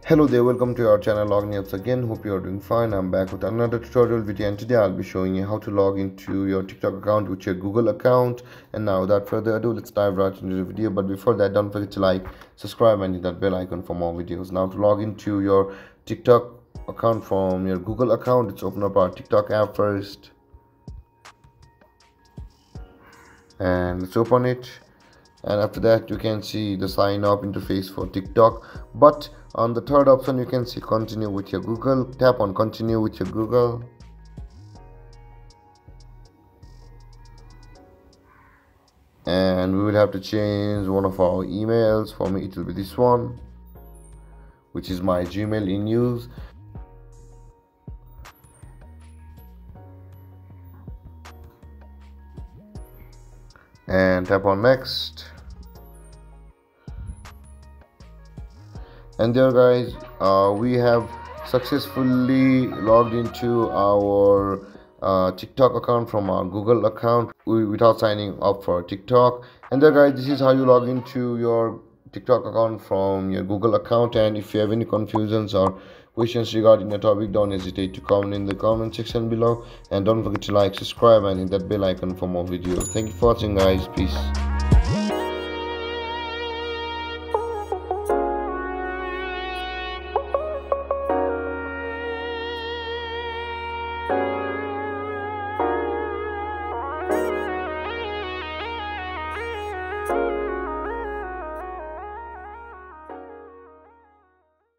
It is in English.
Hello there, welcome to our channel Login Apps again. Hope you are doing fine. I'm back with another tutorial video, and today I'll be showing you how to log into your TikTok account with your Google account. And now without further ado, let's dive right into the video. But before that, don't forget to like, subscribe and hit that bell icon for more videos. Now to log into your TikTok account from your Google account, let's open up our TikTok app first. And let's open it. And after that, you can see the sign up interface for TikTok, but on the third option you can see continue with your Google. Tap on continue with your Google, and we will have to change one of our emails. For me it will be this one, which is my Gmail in use. And tap on next. And there guys, we have successfully logged into our TikTok account from our Google account without signing up for TikTok. And there guys, this is how you log into your TikTok account from your Google account. And if you have any confusions or questions regarding the topic, don't hesitate to comment in the comment section below, and don't forget to like, subscribe and hit that bell icon for more videos. Thank you for watching guys. Peace.